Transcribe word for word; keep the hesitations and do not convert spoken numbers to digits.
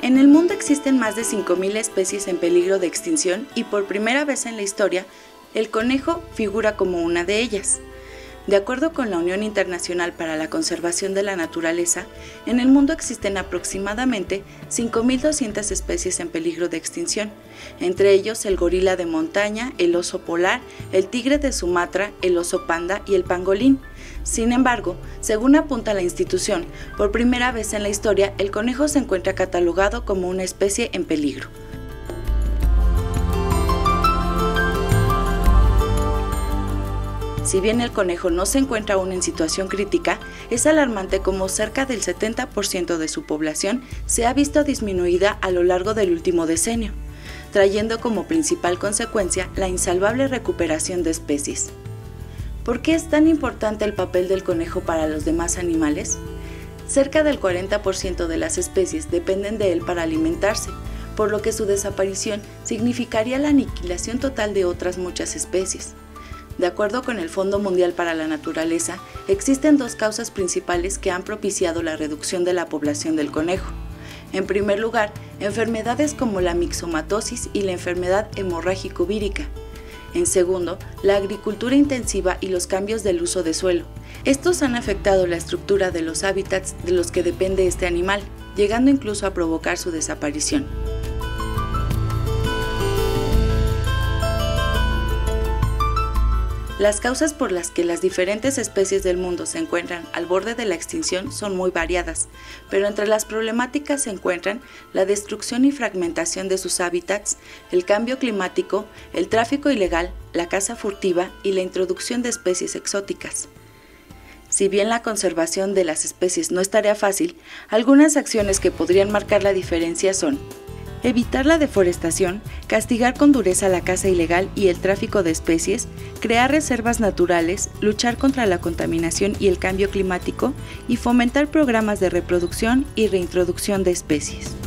En el mundo existen más de cinco mil especies en peligro de extinción y por primera vez en la historia, el conejo figura como una de ellas. De acuerdo con la Unión Internacional para la Conservación de la Naturaleza, en el mundo existen aproximadamente cinco mil doscientas especies en peligro de extinción, entre ellos el gorila de montaña, el oso polar, el tigre de Sumatra, el oso panda y el pangolín. Sin embargo, según apunta la institución, por primera vez en la historia el conejo se encuentra catalogado como una especie en peligro. Si bien el conejo no se encuentra aún en situación crítica, es alarmante como cerca del setenta por ciento de su población se ha visto disminuida a lo largo del último decenio, trayendo como principal consecuencia la insalvable recuperación de especies. ¿Por qué es tan importante el papel del conejo para los demás animales? Cerca del cuarenta por ciento de las especies dependen de él para alimentarse, por lo que su desaparición significaría la aniquilación total de otras muchas especies. De acuerdo con el Fondo Mundial para la Naturaleza, existen dos causas principales que han propiciado la reducción de la población del conejo. En primer lugar, enfermedades como la mixomatosis y la enfermedad hemorrágico-vírica. En segundo, la agricultura intensiva y los cambios del uso de suelo. Estos han afectado la estructura de los hábitats de los que depende este animal, llegando incluso a provocar su desaparición. Las causas por las que las diferentes especies del mundo se encuentran al borde de la extinción son muy variadas, pero entre las problemáticas se encuentran la destrucción y fragmentación de sus hábitats, el cambio climático, el tráfico ilegal, la caza furtiva y la introducción de especies exóticas. Si bien la conservación de las especies no es tarea fácil, algunas acciones que podrían marcar la diferencia son: evitar la deforestación, castigar con dureza la caza ilegal y el tráfico de especies, crear reservas naturales, luchar contra la contaminación y el cambio climático y fomentar programas de reproducción y reintroducción de especies.